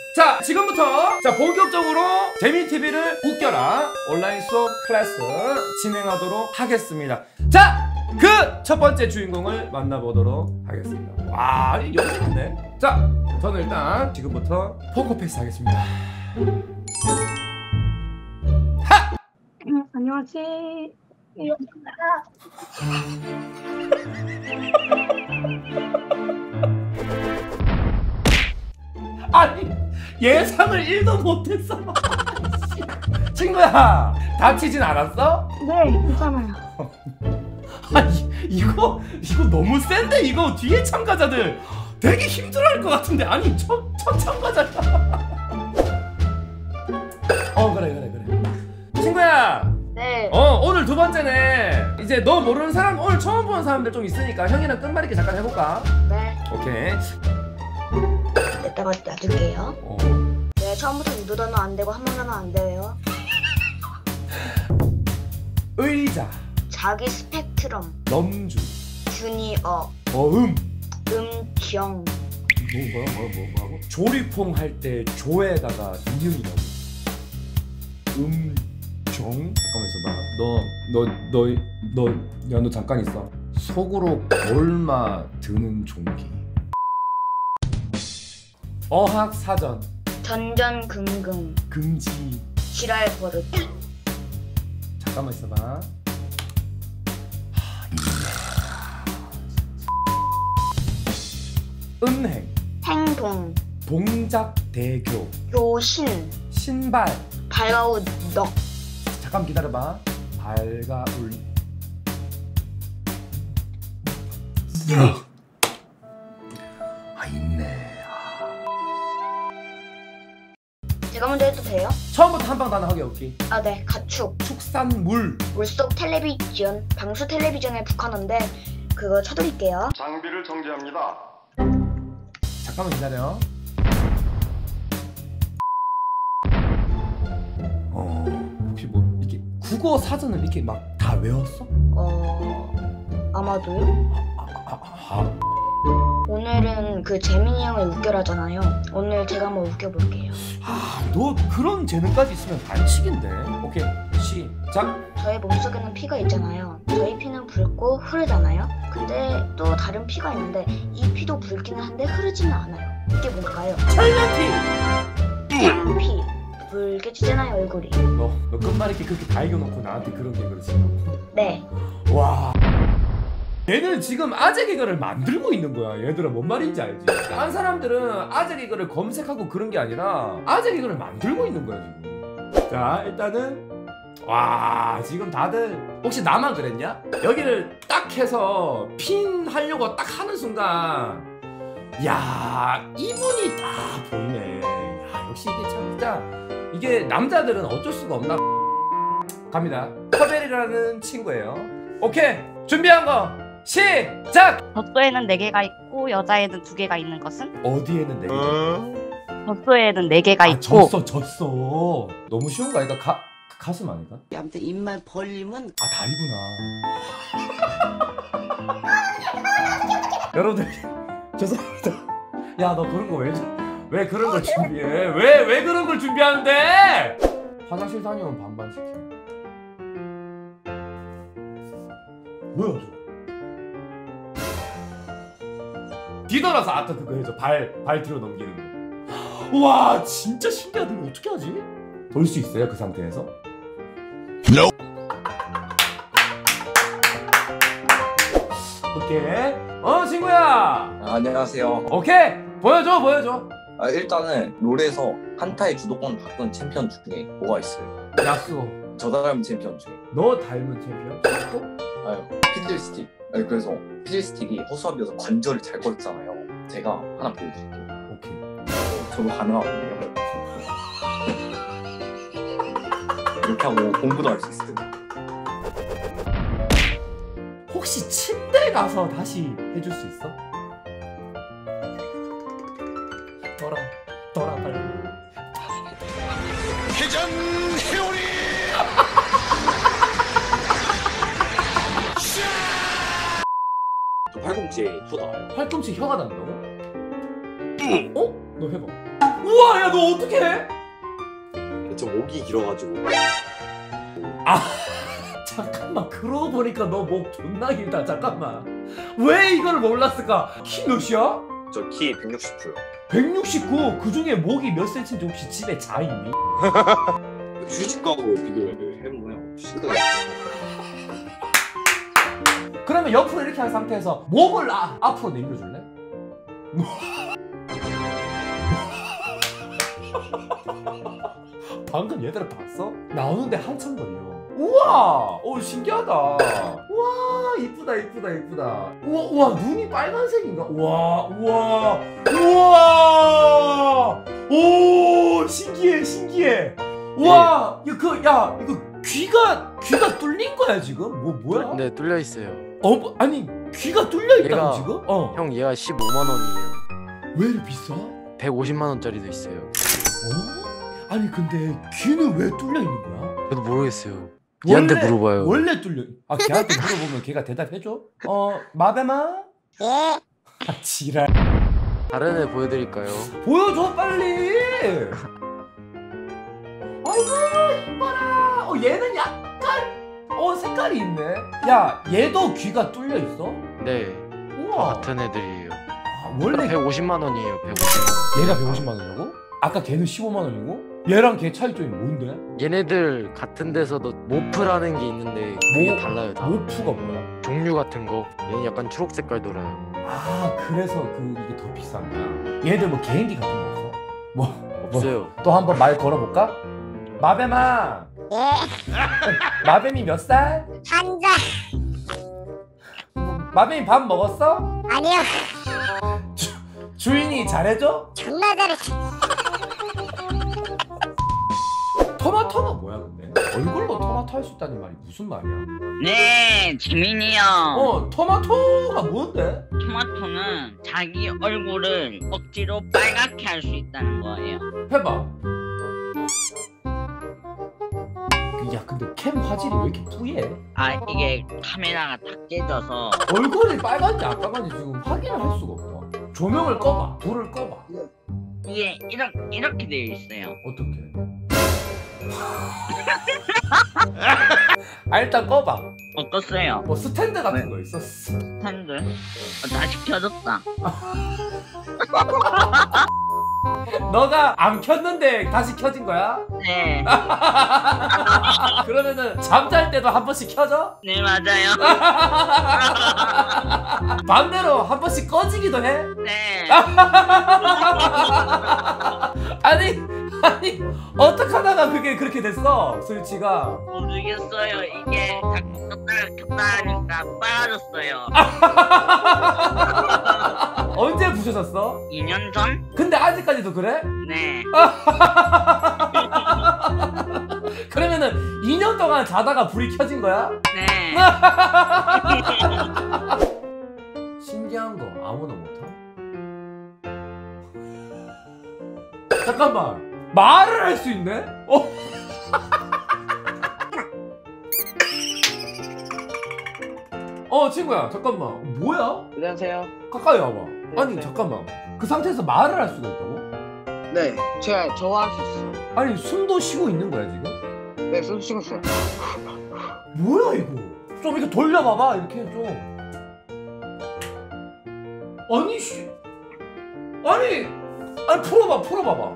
자, 지금부터 자 본격적으로 재미TV를 웃겨라 온라인 수업 클래스 진행하도록 하겠습니다. 자, 그 첫 번째 주인공을 만나보도록 하겠습니다. 와, 여기 있네. 자, 저는 일단 지금부터 포커페이스 하겠습니다. 하! 안녕하세요. 아니, 예상을 1도 못했어. 친구야, 다치진 않았어? 네, 괜찮아요. 아니, 이거 너무 센데? 이거 뒤에 참가자들 되게 힘들어할 것 같은데. 아니, 첫 참가자야. 그래. 친구야. 네. 오늘 두 번째네. 이제 너 모르는 사람, 오늘 처음 보는 사람들 좀 있으니까 형이랑 끝말잇기 잠깐 해볼까? 네. 오케이. 이따가 놔둘게요. 네, 처음부터 유도 단어 안 되고 한문 단어 안 돼요. 의자. 자기 스펙트럼. 넘주. 주니어. 음경. 뭐라고? 조리퐁 할 때 조에다가 이응이 나오고. 잠깐만 있어봐. 너 잠깐 있어. 속으로 골마 드는 종기. 어학사전. 전전긍긍. 금지. 지랄 버릇. 잠깐만 있어봐. 은행. 행동. 동작대교. 교신. 신발. 발가우 넉. 잠깐 기다려봐. 발가울. 있네. 제가 먼저 해도 돼요? 처음부터 한방 단어 하게 올게. 아, 네. 가축. 축산물. 물속 텔레비전. 방수 텔레비전의 북한어인데 그거 쳐드릴게요. 장비를 정지합니다. 잠깐만 기다려. 혹시 뭐 이렇게 국어 사전을 이렇게 막 다 외웠어? 아마도요? 오늘은 그 재민이 형을 웃겨라잖아요. 오늘 제가 한번 웃겨볼게요. 너 그런 재능까지 있으면 반칙인데. 오케이, 시작. 저희 몸속에는 피가 있잖아요. 저희 피는 붉고 흐르잖아요. 근데 또 다른 피가 있는데 이 피도 붉기는 한데 흐르지는 않아요. 이게 뭘까요? 철면피. 피. 붉게지잖아요, 얼굴이. 너 끝말잇기 그렇게 다 이겨놓고 나한테 그런 개그를 치고. 네. 와. 얘는 지금 아재 개그를 만들고 있는 거야. 얘들아, 뭔 말인지 알지? 딴 사람들은 아재 개그를 검색하고 그런 게 아니라 아재 개그를 만들고 있는 거야 지금. 자, 일단은 와, 지금 다들 혹시 나만 그랬냐? 여기를 딱 해서 핀 하려고 딱 하는 순간, 야, 이분이 딱 보이네. 야, 역시 이게 참 진짜 이게 남자들은 어쩔 수가 없나. 갑니다. 커벨이라는 친구예요. 오케이, 준비한 거 시작! 젖소에는 4개가 있고 여자에는 2개가 있는 것은? 어디에는 4개가 있고? 젖소에는 4개가 있고. 졌어. 너무 쉬운 거 아닐까? 가슴 아닐까? 아무튼 입만 벌리면 다리구나. 여러분들 죄송합니다. 야, 너 그런 거 왜 그런 걸 준비해? 왜 그런 걸 준비하는데? 화장실 다녀오면 반반 시켜. 뭐야 저? 뒤돌아서 그거 해줘. 발 뒤로 넘기는 거. 우와, 진짜 신기하다. 이거 어떻게 하지? 돌 수 있어요 그 상태에서? No. 오케이. 친구야. 안녕하세요. 오케이, 보여줘. 일단은 롤에서 한타의 주도권 바꾼 챔피언 중에 뭐가 있어요? 야스오. 저 닮은 챔피언 중에. 너 닮은 챔피언? 피들스틱. 그래서 피들스틱이 허수아비여서 관절을 잘 꺾잖아요. 제가 하나 보여드릴게요. 오케이. 저도 가능하거든요. 이렇게 하고 공부도 할 수 있어요. 혹시 침대 가서 다시 해줄 수 있어? 떠라 빨리. 회전 회오리. 저 팔꿈치에 표 나와요. 팔꿈치 혀가 닿는다고? 너 해봐. 우와 야 너 어떻게 해? 저 목이 길어가지고. 잠깐만 그러고 보니까 너 목 존나 길다. 잠깐만 왜 이걸 몰랐을까? 키 몇이야? 저 키 169요. 169. 그중에 목이 몇 센치인지 혹시 집에 자 있니? 휴직하고 비교해보면 휴직하고. 그러면 옆으로 이렇게 한 상태에서 목을 앞으로 내밀어줄래? 방금 얘들아 봤어? 나오는데 한참 걸려. 우와! 오 신기하다. 우와 이쁘다 이쁘다 이쁘다. 우와 우와 눈이 빨간색인가? 우와 우와 우와 오 신기해 신기해. 우와 야 이거 귀가 뚫린 거야 지금? 뭐야? 네, 뚫려 있어요. 아니 귀가 뚫려 있다고 얘가- 지금? 형 얘가 15만 원이에요. 왜 이렇게 비싸? 150만 원짜리도 있어요. 아니 근데 귀는 왜 뚫려 있는 거야? 저도 모르겠어요. 얘한테 물어봐요. 원래 뚫려. 걔한테 물어보면 걔가 대답해줘? 마뱀아? 예. 지랄. 다른 애 보여드릴까요? 보여줘 빨리. 아이고 이뻐라. 얘는 약간 색깔이 있네. 야 얘도 귀가 뚫려 있어? 네, 우와. 같은 애들이에요. 원래 150만 원이에요. 150만 얘가 150만 원이라고? 아까 걔는 15만 원이고? 얘랑 걔 차이점이 뭔데? 원. 얘네들 같은 데서도 모프라는 게 있는데 그게 달라요. 다 모프가 뭐야? 종류 같은 거. 얘는 약간 초록 색깔 돌아요. 그래서 이게 더 비싼 거야. 얘들 뭐 개인기 같은 거 없어? 없어요. 또 한번 말 걸어볼까? 마뱀아. 마뱀이 몇 살? 1살. 마뱀이 밥 먹었어? 아니요. 주인이 잘해줘? 존나 잘해. 토마토가 뭐야 근데? 얼굴로 토마토 할 수 있다는 말이 무슨 말이야? 네, 지민이 형. 토마토가 뭔데? 토마토는 자기 얼굴을 억지로 빨갛게 할 수 있다는 거예요. 해봐. 야 근데 캠 화질이 왜 이렇게 뿌예? 이게 카메라가 다 깨져서. 얼굴이 빨간지 안 빨간지 지금 확인을 할 수가 없다. 조명을 꺼봐. 불을 꺼봐. 이게 이렇게 되어 있어요. 어떻게? 일단 꺼봐. 껐어요. 뭐 스탠드 같은 거 있어? 스탠드. 다시 켜졌다. 너가 안 켰는데 다시 켜진 거야? 네. 그러면은 잠잘 때도 한 번씩 켜져? 네, 맞아요. 반대로 한 번씩 꺼지기도 해? 네. 아니 어떡하다가 그게 그렇게 됐어 스위치가? 모르겠어요. 이게 자꾸 켰다 하니까 빨아졌어요. 언제 부셔졌어? 2년 전? 근데 아직까지도 그래? 네. 그러면은 2년 동안 자다가 불이 켜진 거야? 네. 신기한 거 아무나 못하? 잠깐만 말을 할 수 있네? 친구야 잠깐만 뭐야? 안녕하세요. 가까이 와봐. 아니 네. 잠깐만 그 상태에서 말을 할 수가 있다고? 네, 제가 저거 할 수 있어요. 아니 숨도 쉬고 있는 거야 지금? 네, 손 찍었어요. 뭐야 이거? 좀 이렇게 돌려봐봐 이렇게 좀. 아니 풀어봐봐.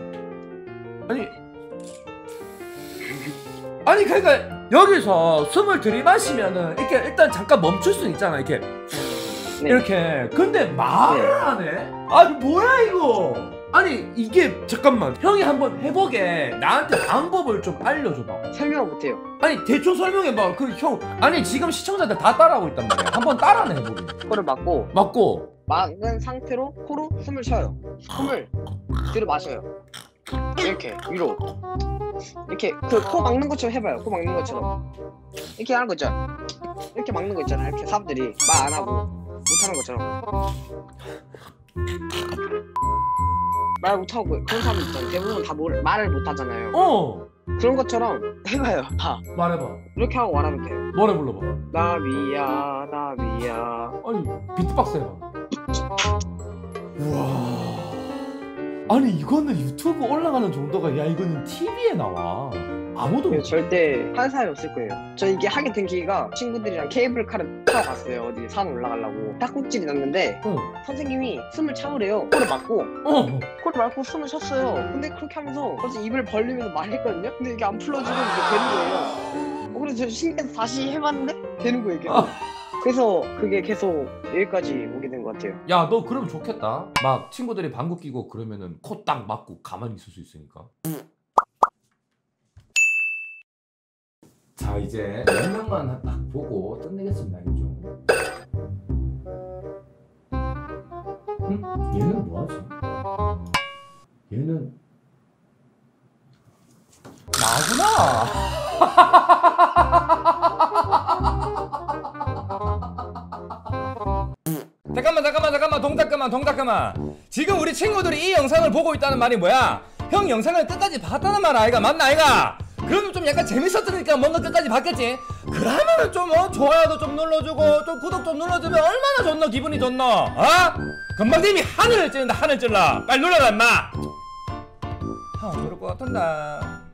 아니 그러니까 여기서 숨을 들이마시면은 이렇게 일단 잠깐 멈출 수 있잖아 이렇게. 네. 이렇게. 근데 말을 하네? 아니 뭐야 이거? 아니 이게 잠깐만 형이 한번 해보게 나한테 방법을 좀 알려줘봐. 설명 못해요. 아니 대충 설명해봐. 그 형 아니 지금 시청자들 다 따라하고 있단 말이야. 한번 따라는 해보게. 코를 막고 막은 상태로 코로 숨을 쉬어요. 숨을 뒤로 마셔요. 이렇게 위로. 이렇게 그 코 막는 것처럼 해봐요. 코 막는 것처럼. 이렇게 하는 거 있잖아. 이렇게 막는 거 있잖아. 이렇게 사람들이 말 안 하고 못하는 것처럼. 말 못하고 그런 사람들 있잖아요. 대부분 다 말을 못하잖아요. 그런 것처럼 해봐요. 다 말해봐. 이렇게 하고 말하면 돼요. 노래 불러봐. 나비야 나비야. 아니 비트박스 해봐. 우와 아니 이거는 유튜브 올라가는 정도가 야 이거는 TV에 나와. 아무도 못 절대 한 사람이 없을 거예요. 저 이게 하게 된 계기가 친구들이랑 케이블카를 타고 갔어요. 어디 산 올라가려고. 딱꼭질이 났는데 선생님이 숨을 참으래요. 코를 막고 코를 막고 숨을 쉬었어요. 근데 그렇게 하면서 벌써 입을 벌리면서 말했거든요. 근데 이게 안 풀어지고 이게 되는 거예요. 그래서 저 신기해서 다시 해봤는데 되는 거예요. 이게. 그래서 그게 계속 여기까지 오게 된 것 같아요. 야 너 그러면 좋겠다. 막 친구들이 방구 끼고 그러면은 코 딱 막고 가만히 있을 수 있으니까. 자 이제 몇 명만 딱 보고 끝내겠습니다. 알겠죠? 응? 얘는 뭐하지? 얘는 나구나. 잠깐만 동작. 지금 우리 친구들이 이 영상을 보고 있다는 말이 뭐야? 형 영상을 끝까지 봤다는 말 아이가? 맞나 아이가? 그러면 좀 약간 재밌었으니까 뭔가 끝까지 봤겠지? 그러면은 좀 좋아요도 좀 눌러주고 좀 구독 좀 눌러주면 얼마나 좋노? 기분이 좋노? 어? 금방님이 하늘을 찌른다. 빨리 눌러라 임마. 형 그럴 것 같은데.